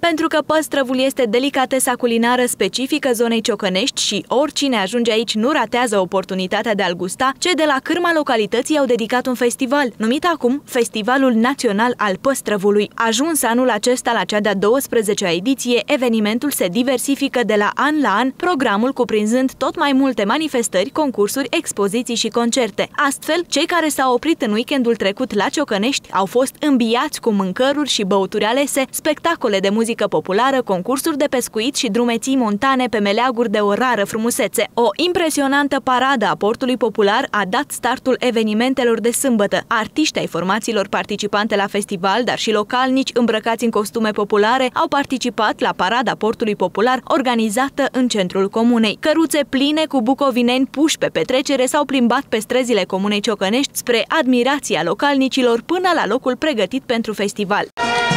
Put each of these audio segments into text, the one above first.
Pentru că păstrăvul este delicatesa culinară specifică zonei Ciocănești și oricine ajunge aici nu ratează oportunitatea de a-l gusta, cei de la cârma localității au dedicat un festival, numit acum Festivalul Național al Păstrăvului. Ajuns anul acesta la cea de-a 12-a ediție, evenimentul se diversifică de la an la an, programul cuprinzând tot mai multe manifestări, concursuri, expoziții și concerte. Astfel, cei care s-au oprit în weekendul trecut la Ciocănești au fost îmbiați cu mâncăruri și băuturi alese, spectacole de muzică populară, concursuri de pescuit și drumeții montane pe meleaguri de o rară frumusețe. O impresionantă paradă a portului popular a dat startul evenimentelor de sâmbătă. Artiști ai formațiilor participante la festival, dar și localnici îmbrăcați în costume populare, au participat la parada portului popular organizată în centrul comunei. Căruțe pline cu bucovineni puși pe petrecere s-au plimbat pe străzile comunei Ciocănești spre admirația localnicilor până la locul pregătit pentru festival.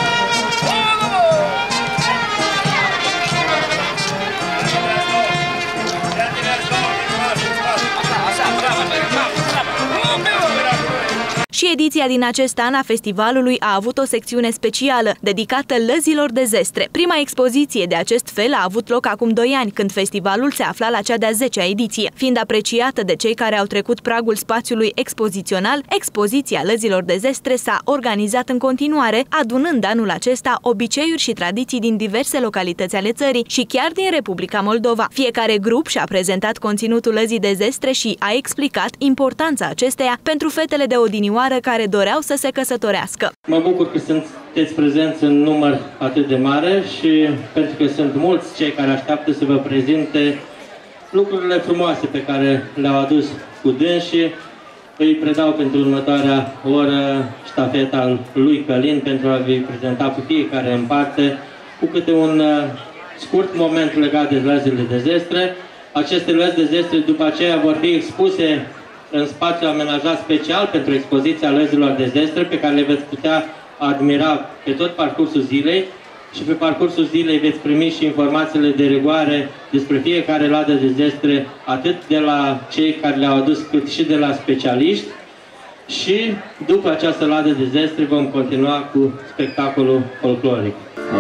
Și ediția din acest an a festivalului a avut o secțiune specială, dedicată lăzilor de zestre. Prima expoziție de acest fel a avut loc acum 2 ani, când festivalul se afla la cea de-a 10-a ediție. Fiind apreciată de cei care au trecut pragul spațiului expozițional, expoziția lăzilor de zestre s-a organizat în continuare, adunând anul acesta obiceiuri și tradiții din diverse localități ale țării și chiar din Republica Moldova. Fiecare grup și-a prezentat conținutul lăzii de zestre și a explicat importanța acesteia pentru fetele de odinioară care doreau să se căsătorească. Mă bucur că sunteți prezenți în număr atât de mare și pentru că sunt mulți cei care așteaptă să vă prezinte lucrurile frumoase pe care le-au adus cu dânsii. Îi predau pentru următoarea oră ștafeta lui Călin pentru a vi prezenta pe fiecare în parte cu câte un scurt moment legat de lăzile de zestre. Aceste lăzi de zestre după aceea vor fi expuse în spațiu amenajat special pentru expoziția lăzilor de zestre, pe care le veți putea admira pe tot parcursul zilei și pe parcursul zilei veți primi și informațiile de rigoare despre fiecare ladă de zestre, atât de la cei care le-au adus, cât și de la specialiști. Și după această ladă de zestre vom continua cu spectacolul folcloric.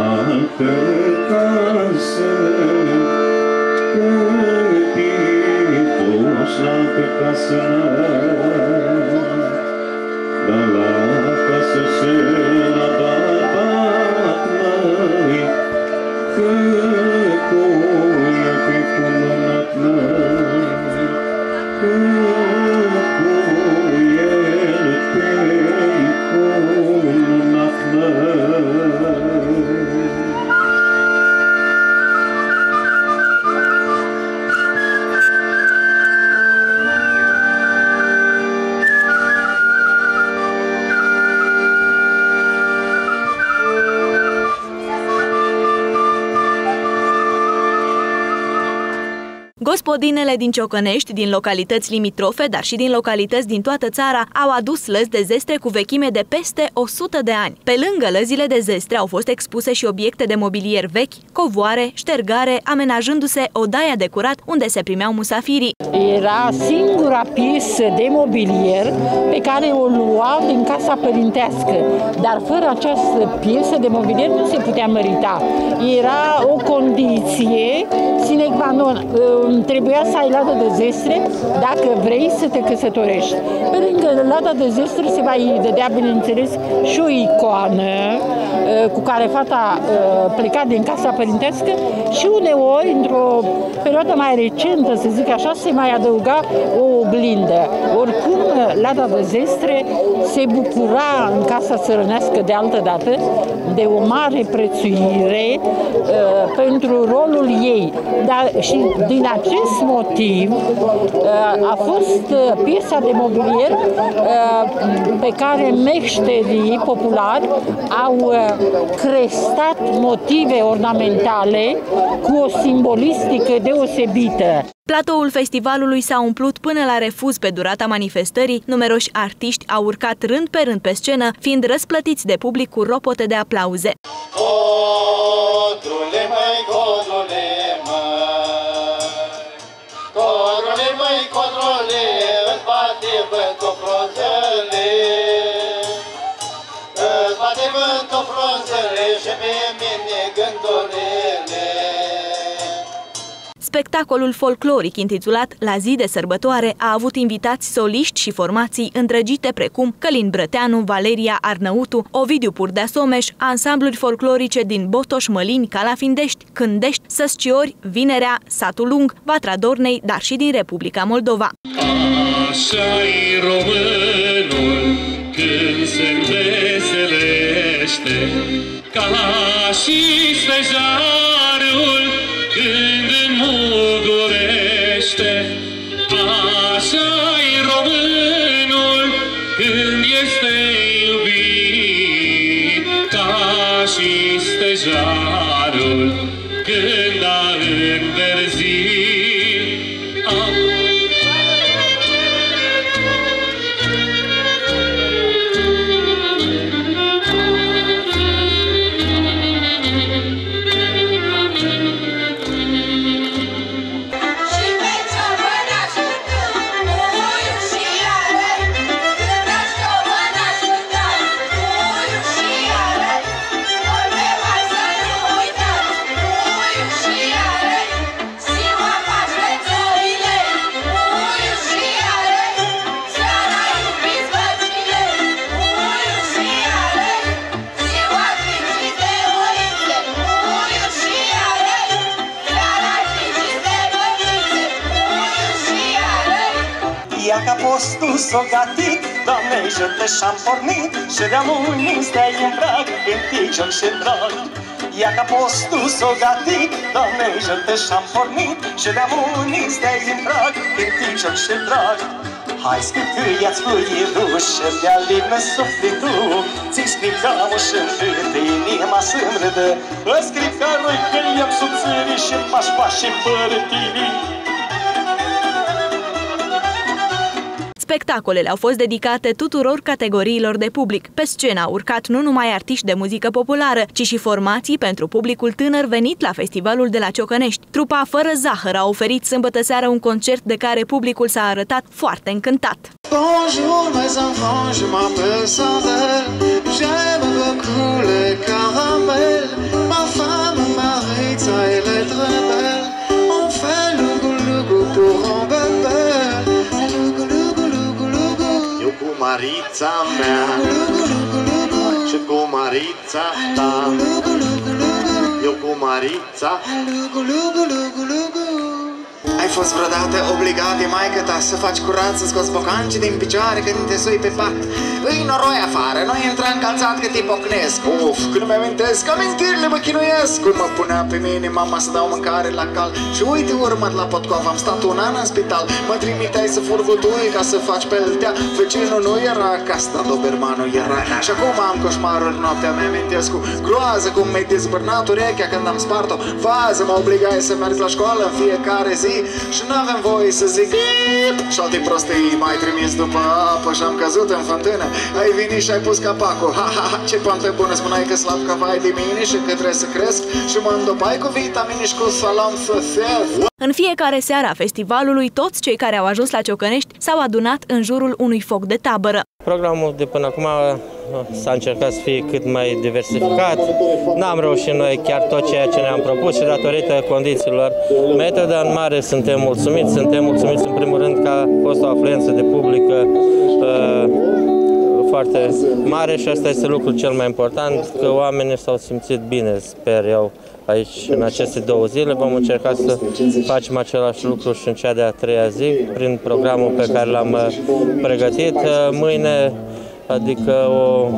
Pe casă, dar la casă se la bat măi, că coie pe cununat măi, că coiel pe cununat măi. Gospodinele din Ciocănești, din localități limitrofe, dar și din localități din toată țara, au adus lăzi de zestre cu vechime de peste 100 de ani. Pe lângă lăzile de zestre au fost expuse și obiecte de mobilier vechi, covoare, ștergare, amenajându-se odaia de curat unde se primeau musafirii. Era singura piesă de mobilier pe care o lua din casa părintească, dar fără această piesă de mobilier nu se putea mărita. Era o condiție sine qua non. Trebuia să ai ladă de zestre dacă vrei să te căsătorești. Pe lângă lada de zestre se mai dădea, bineînțeles, și o icoană cu care fata pleca din casa părintească și uneori, într-o perioadă mai recentă, să zic așa, se mai adăuga o oglindă. Oricum, lada de zestre se bucura în casa țărănească de altă dată de o mare prețuire pentru rolul ei. Dar și din acest motiv a fost piesa de mobilier pe care meșterii populari au crestat motive ornamentale cu o simbolistică deosebită. Platoul festivalului s-a umplut până la refuz pe durata manifestării, numeroși artiști au urcat rând pe rând pe scenă, fiind răsplătiți de public cu ropote de aplauze. Codrule, măi, codrule, codrule, măi, codrule, îți bate vântul frunzele, îți bate vântul frunzele și pe mine cântorile. Spectacolul folcloric intitulat La zi de sărbătoare a avut invitați soliști și formații îndrăgite precum Călin Brăteanu, Valeria Arnăutu, Ovidiu Purdea Someș, ansambluri folclorice din Botoș, Mălini, Calafindești, Cândești, Săsciori, Vinerea, Satul Lung, Vatra Dornei, dar și din Republica Moldova. Așa-i românul când se înveselește, ca și stejarul când înmugurește. Așa-i românul când este iubit, ca și stejarul când a înverzit. Ia ca postul s-o gatit, Doamne, jute și-am pornit, și de-am unii stai în prag, în joc și drag. Ia ca postul s-o gatit, Doamne, jute și-am pornit, și de-am unii stai în prag, în joc și drag. Hai scrie că ia-ți fluierul și de-a libnă sufletul, ți-i scriu ca moșân râde, inima să-mi râdă. Îți scriu ca noi că i-am subțării și m-aș pași fără tine. Spectacolele au fost dedicate tuturor categoriilor de public. Pe scenă au urcat nu numai artiști de muzică populară, ci și formații pentru publicul tânăr venit la festivalul de la Ciocănești. Trupa Fără Zahăr a oferit sâmbătă seară un concert de care publicul s-a arătat foarte încântat. Bonjour mes enfants, je m'appelle Sandel, j'aime beaucoup les caramels, ma femme Maritza elle est très belle, on fait lugu-lugu pour un bébé, Eu cu Marița mea și cu Marița ta, eu cu Marița. Ai fost vreodată obligat de maică ta să faci curat, să scoți bocancii din picioare când te sui pe pat? Îi noroi afară, noi intra încalțat că te pocnesc. Uf, când mi-amintesc, amintirile mă chinuiesc. Cum mă punea pe mine mama să dau mâncare la cal. Și uite urmat la Potcov, am stat un an în spital. Mă trimiteai să fur butui ca să faci peltea. Vecinul nu era, casta dobermanul era. Și acum am coșmaruri noaptea, mi-amintesc cu groază cum mi-ai dezbârnat urechea când am spart-o vază. Mă obligai să merg la școală în fiecare zi și n-avem voie să zic și alte prostii m-ai trimis după apă și am căzut în fântână. Ai venit și ai pus capacul, ha, ha, ha, ce pante bună, spuneai că slab ca vai de mine și că trebuie să cresc și mă îndopai cu vitamine și cu salam săsel. În fiecare seară a festivalului, toți cei care au ajuns la Ciocănești s-au adunat în jurul unui foc de tabără. Programul de până acum s-a încercat să fie cât mai diversificat. N-am reușit noi chiar tot ceea ce ne-am propus și datorită condițiilor meteo, dar în mare suntem mulțumiți. Suntem mulțumiți în primul rând că a fost o afluență de publică foarte mare și asta este lucrul cel mai important, că oamenii s-au simțit bine, sper eu, aici în aceste 2 zile. Vom încerca să facem același lucru și în cea de-a 3-a zi, prin programul pe care l-am pregătit. Mâine, adică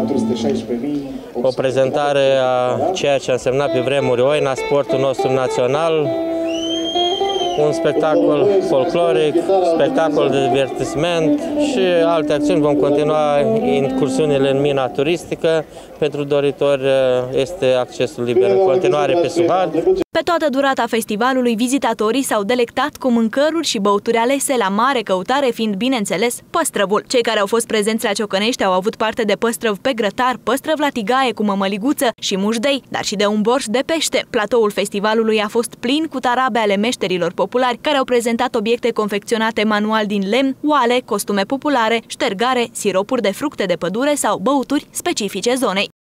o prezentare a ceea ce a însemnat pe vremuri Oina, sportul nostru național, un spectacol folcloric, spectacol de divertisment și alte acțiuni. Vom continua incursiunile în mina turistică. Pentru doritori este accesul liber în continuare pe Suhard. Pe toată durata festivalului, vizitatorii s-au delectat cu mâncăruri și băuturi alese, la mare căutare fiind, bineînțeles, păstrăvul. Cei care au fost prezenți la Ciocănești au avut parte de păstrăv pe grătar, păstrăv la tigaie cu mămăliguță și mușdei, dar și de un borș de pește. Platoul festivalului a fost plin cu tarabe ale meșterilor populari, care au prezentat obiecte confecționate manual din lemn, oale, costume populare, ștergare, siropuri de fructe de pădure sau băuturi specifice zonei.